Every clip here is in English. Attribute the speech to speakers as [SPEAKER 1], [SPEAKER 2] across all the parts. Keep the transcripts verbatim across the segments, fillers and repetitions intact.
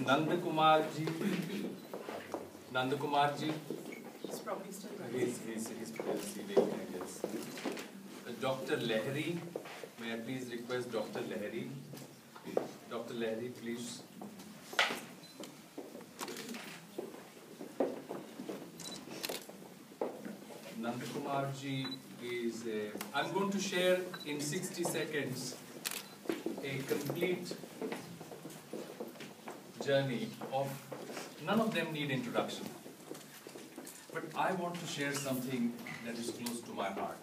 [SPEAKER 1] Nand Kumar ji. Nand Kumar ji.
[SPEAKER 2] He's probably still running.
[SPEAKER 1] He's, he's, he's proceeding, I guess. Uh, Doctor Lahiri. May I please request Doctor Lahiri? Doctor Lahiri, please. Nand Kumar ji is a, I'm going to share in sixty seconds a complete journey of, none of them need introduction. But I want to share something that is close to my heart.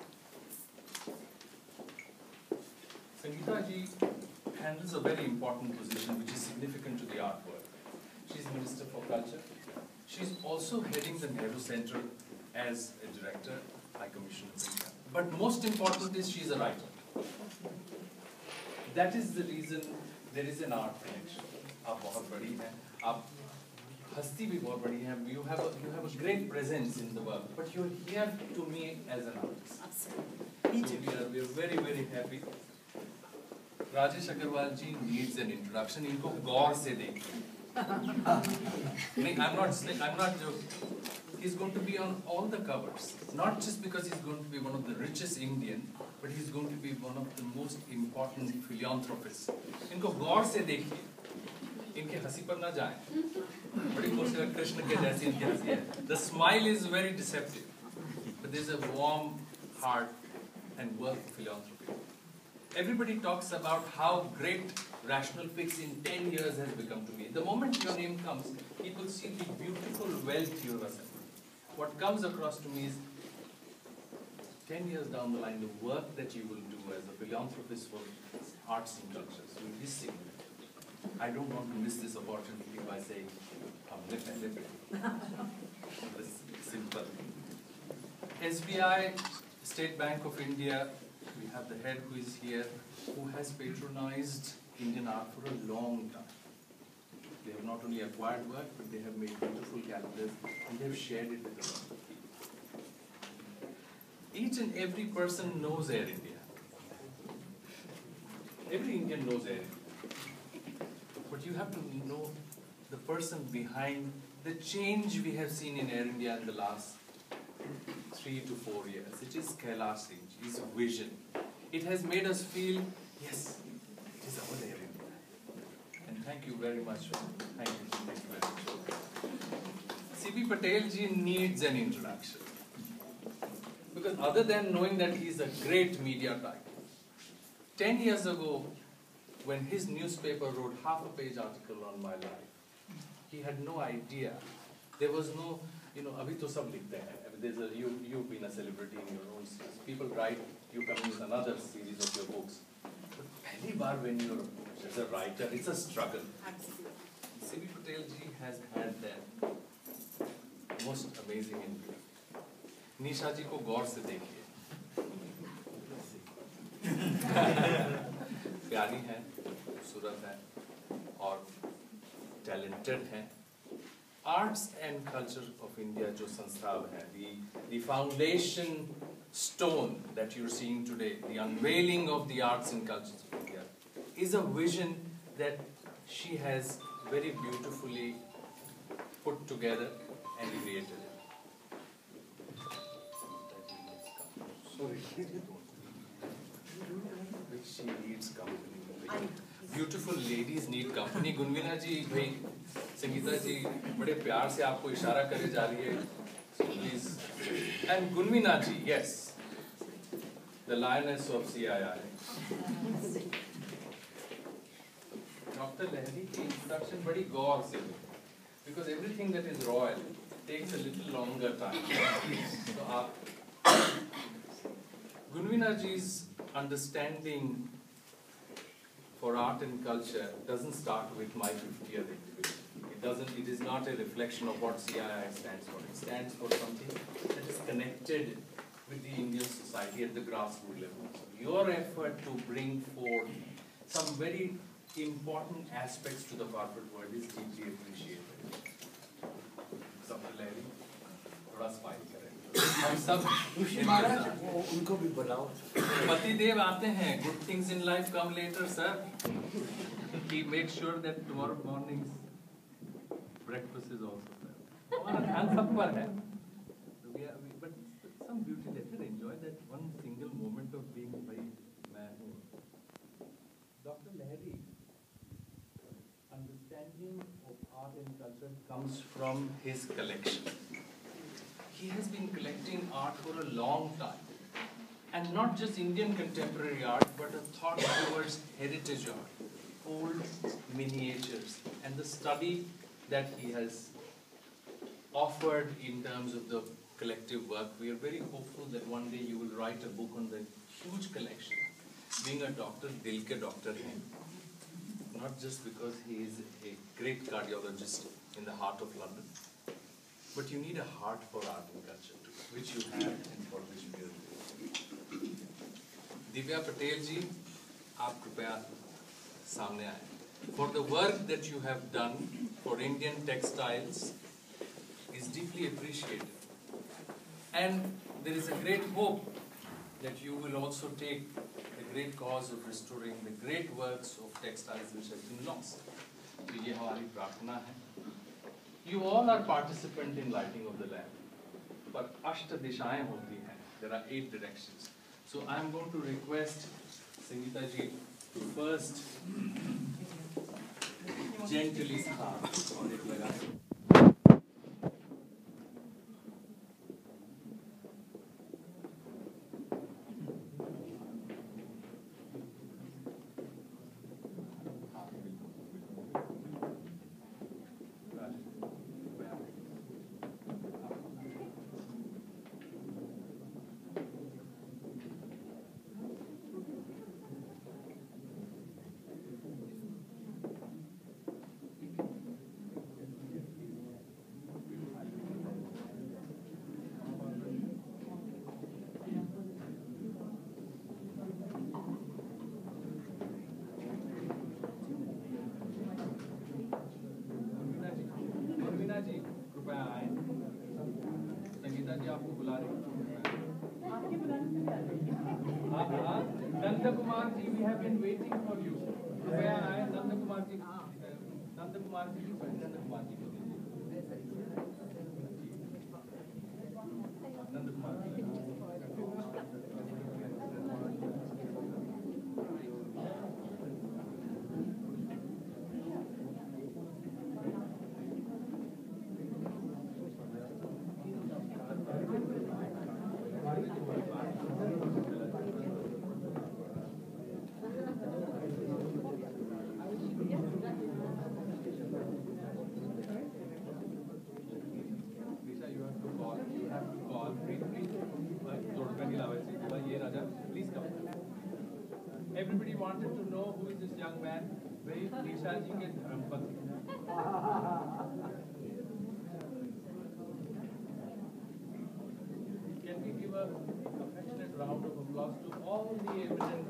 [SPEAKER 1] Sangeeta ji handles a very important position which is significant to the art world. She's Minister for Culture. She's also heading the Nehru Center as a director, High Commissioner of India. But most important is she's a writer. That is the reason there is an art connection. आप बहुत बड़ी हैं, आप हस्ती भी बहुत बड़ी हैं. You have a, you have a great presence in the work, but you're here to me as an artist.
[SPEAKER 2] Absolutely.
[SPEAKER 1] So we are we are very very happy. Rajesh Agarwal ji needs an introduction. इनको गौर से देखिए. नहीं, I'm not I'm not joking. He's going to be on all the covers. Not just because he's going to be one of the richest Indian, but he's going to be one of the most important philanthropists. इनको गौर से देखिए. इनके हंसी पर ना जाएं. बड़ी खुशी कृष्ण के जैसी इनकी हंसी है. The smile is very deceptive, but there's a warm heart and work philanthropy. Everybody talks about how great Rational Fix in ten years has become to me. The moment your name comes, people see the beautiful wealth you have assembled. What comes across to me is ten years down the line, the work that you will do as a philanthropist for arts and cultures will be significant. I don't want to miss this opportunity by saying, "Humne pehle pe." Simple. S B I, State Bank of India, we have the head who is here, who has patronized Indian art for a long time. They have not only acquired work, but they have made beautiful calendars and they have shared it with the world. Each and every person knows Air India. Every Indian knows Air India. But you have to know the person behind the change we have seen in Air India in the last three to four years. It is Kailash Singh, his vision. It has made us feel, yes, it is our Air India. And thank you very much. Thank you. Thank you very much. C B Patel ji needs an introduction. Because other than knowing that he is a great media type, ten years ago, when his newspaper wrote half a page article on my life, he had no idea. There was no, you know, abhi to sab likhte hain. There's a, you, you've been a celebrity in your own series. People write, you come in with another series of your books. But pehli baar when you're as a writer, it's a struggle.
[SPEAKER 2] Absolutely.
[SPEAKER 1] C B Patel ji has had that most amazing interview. Nisha ji ko gaur se dekhiye. प्यारी हैं, खूबसूरत हैं और talented हैं. Arts and Culture of India जो संस्थान है, the the foundation stone that you're seeing today, the unveiling of the arts and cultures of India, is a vision that she has very beautifully put together and created. Sorry. Which she needs company. Beautiful ladies need company. गुनविना जी भाई संगीता जी बड़े प्यार से आपको इशारा करे जा रही है. So please. And गुनविना ji, yes, the lioness of C I I. Doctor Lahiri की introduction बड़ी गौर से हुई, because everything that is royal takes a little longer time. So आप गुनविना जी's understanding for art and culture doesn't start with my fiftieth individual. It doesn't. It is not a reflection of what C I I stands for. It stands for something that is connected with the Indian society at the grassroots level. Your effort to bring forth some very important aspects to the corporate world is deeply appreciated. Doctor Lahiri, थोड़ा smile करें. हम सब
[SPEAKER 3] उनको भी बुलाओ.
[SPEAKER 1] पतिदेव आते हैं. Good things in life come later, sir. He makes sure that tomorrow mornings ध्यान सब पर है. We are, we, but some beauty. Let her enjoy that one single moment of being by man. Doctor Lahiri, understanding of art and culture comes from his collection. He has been collecting art for a long time. And not just Indian contemporary art, but a thought towards heritage art, old miniatures, and the study that he has offered in terms of the collective work. We are very hopeful that one day you will write a book on the huge collection. Being a doctor, Dil ke doctor hai. Not just because he is a great cardiologist in the heart of London, but you need a heart for art and culture too, which you have and for which we are doing. Divya Patel ji, aap kripaya samne aaye. For the work that you have done for Indian textiles is deeply appreciated. And there is a great hope that you will also take the great cause of restoring the great works of textiles which have been lost. So ये हमारी प्रार्थना है. You all are participant in lighting of the lamp. पर अष्ट दिशाएं होती हैं. There are eight directions. So I am going to request Sangeeta ji to first gently start और एक लगाएं. Nanda Kumar ji, we have been waiting for you. Where I am, Nanda Kumar ji. Nanda Kumar ji, Nanda Kumar ji. Nanda Kumar ji. Everybody wanted to know who is this young man. Very Nisha ji ke dharampati. Can we give a affectionate round of applause to all the eminent?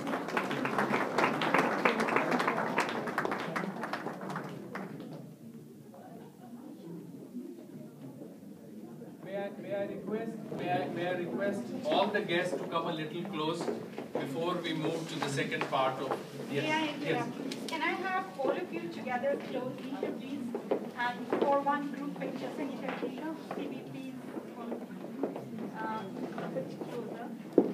[SPEAKER 1] May I, may I request, may I, may I request all the guests to come a little close before we move to the second part of. Yes.
[SPEAKER 4] May I interrupt?
[SPEAKER 1] Yes.
[SPEAKER 4] Can I have all of you together close, Nisha, please? And for one group picture, Sangeeta, Nisha, maybe please, um, a bit closer.